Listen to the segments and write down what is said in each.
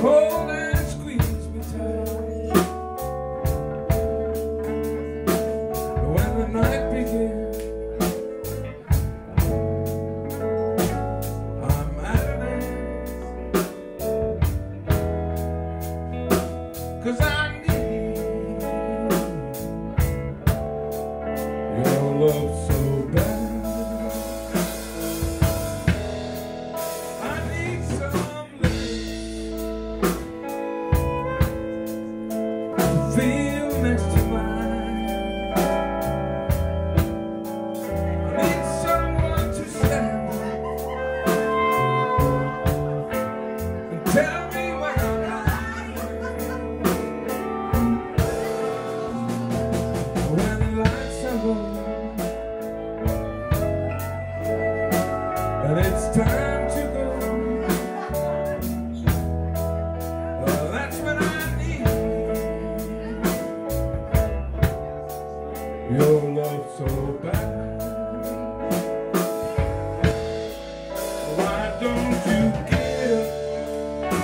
hold and squeeze me tight. When the night begins, I'm at an end, 'cause I need your love so bad. Feel next to mine. I need someone to stand and tell me when I'm right. When the lights are low and it's time to go, well, that's when I need your love so bad. Why don't you get up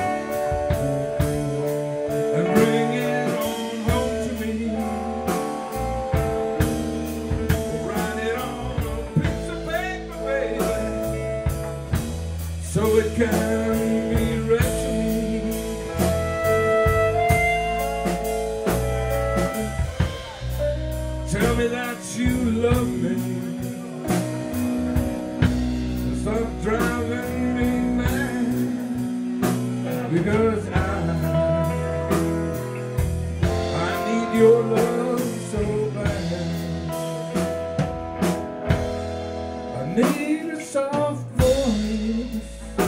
and bring it on home to me? Write it on a piece of paper, baby, so it can be read to me. Tell me that you love me. Stop driving me mad, because I need your love so bad. I need a soft voice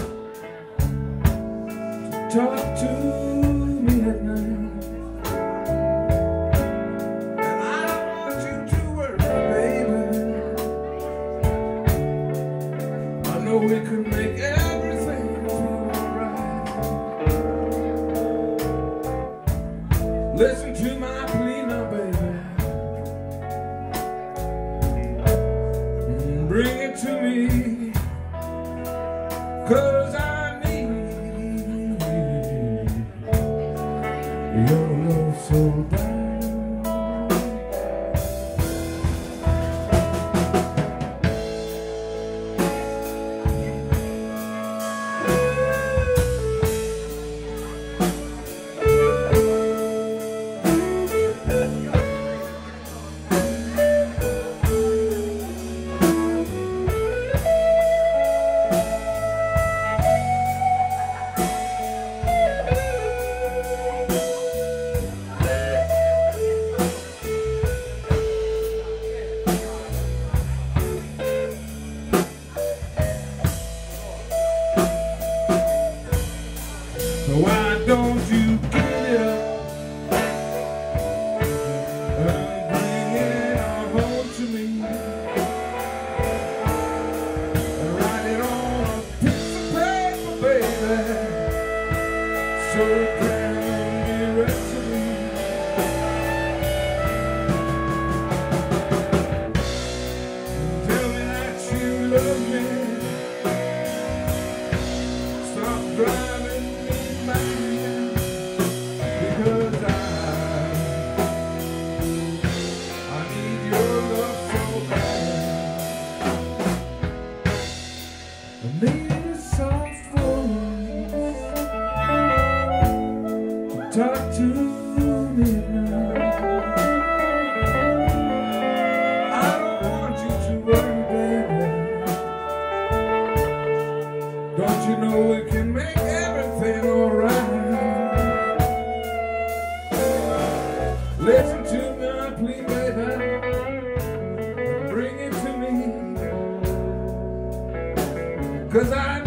to talk to me at night. We could make everything feel alright. Listen to my plea now, baby. Bring it to me, 'cause I need your love so bad. So why don't you get up and bring it on home to me? And write it on a piece of paper, baby, so it can be read to me. Tell me that you love me. Stop driving me mad, because I need your love so bad. I need a soft voice to talk to me now. I don't want you to worry, baby. Don't you know we can make everything alright? Listen to my plea, baby. Bring it to me, 'cause I